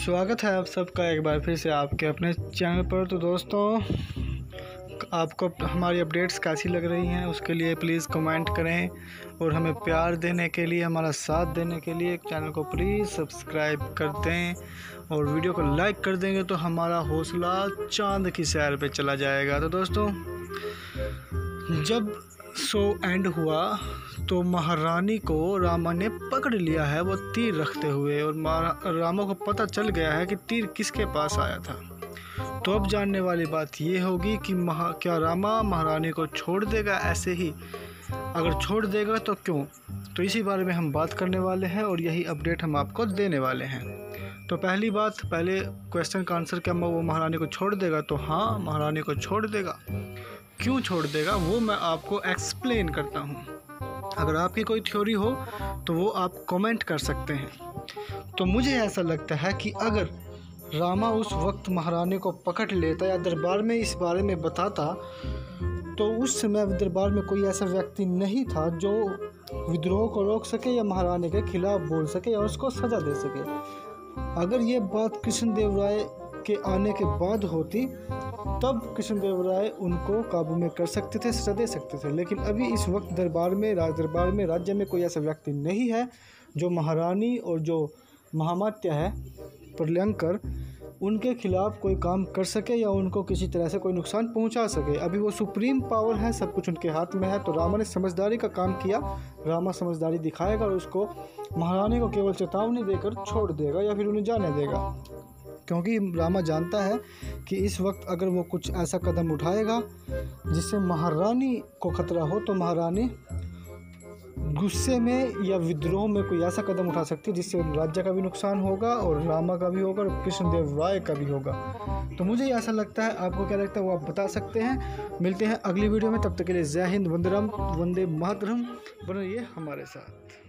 स्वागत है आप सबका एक बार फिर से आपके अपने चैनल पर। तो दोस्तों, आपको हमारी अपडेट्स कैसी लग रही हैं उसके लिए प्लीज़ कमेंट करें, और हमें प्यार देने के लिए, हमारा साथ देने के लिए चैनल को प्लीज़ सब्सक्राइब कर दें, और वीडियो को लाइक कर देंगे तो हमारा हौसला चांद की सैर पे चला जाएगा। तो दोस्तों, जब शो एंड हुआ तो महारानी को रामा ने पकड़ लिया है, वो तीर रखते हुए, और रामा को पता चल गया है कि तीर किसके पास आया था। तो अब जानने वाली बात ये होगी कि क्या रामा महारानी को छोड़ देगा ऐसे ही? अगर छोड़ देगा तो क्यों? तो इसी बारे में हम बात करने वाले हैं, और यही अपडेट हम आपको देने वाले हैं। तो पहली बात, पहले क्वेश्चन का आंसर, क्या वो महारानी को छोड़ देगा? तो हाँ, महारानी को छोड़ देगा। क्यों छोड़ देगा वो मैं आपको एक्सप्लेन करता हूँ। अगर आपकी कोई थ्योरी हो तो वो आप कमेंट कर सकते हैं। तो मुझे ऐसा लगता है कि अगर रामा उस वक्त महारानी को पकड़ लेता या दरबार में इस बारे में बताता, तो उस समय दरबार में कोई ऐसा व्यक्ति नहीं था जो विद्रोह को रोक सके या महारानी के खिलाफ बोल सके या उसको सज़ा दे सके। अगर ये बात कृष्णदेव राय के आने के बाद होती, तब कृष्णदेव राय उनको काबू में कर सकते थे, सजा दे सकते थे। लेकिन अभी इस वक्त दरबार में राज्य में कोई ऐसा व्यक्ति नहीं है जो महारानी और जो महामात्य है प्रलयंकर, उनके खिलाफ कोई काम कर सके या उनको किसी तरह से कोई नुकसान पहुंचा सके। अभी वो सुप्रीम पावर है, सब कुछ उनके हाथ में है। तो रामा ने समझदारी का काम किया, रामा समझदारी दिखाएगा और उसको महारानी को केवल चेतावनी देकर छोड़ देगा या फिर उन्हें जाने देगा, क्योंकि रामा जानता है कि इस वक्त अगर वो कुछ ऐसा कदम उठाएगा जिससे महारानी को खतरा हो, तो महारानी गुस्से में या विद्रोह में कोई ऐसा कदम उठा सकती है जिससे राज्य का भी नुकसान होगा और रामा का भी होगा और कृष्णदेव राय का भी होगा। तो मुझे ऐसा लगता है, आपको क्या लगता है वो आप बता सकते हैं। मिलते हैं अगली वीडियो में, तब तक के लिए जय हिंद, वंदे मातरम। बने रहिए हमारे साथ।